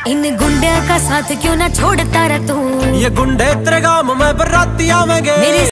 इन गुंडे का साथ क्यों ना छोड़ता रह तू। ये गुंडे तेरे गांव में बराती आवेंगे।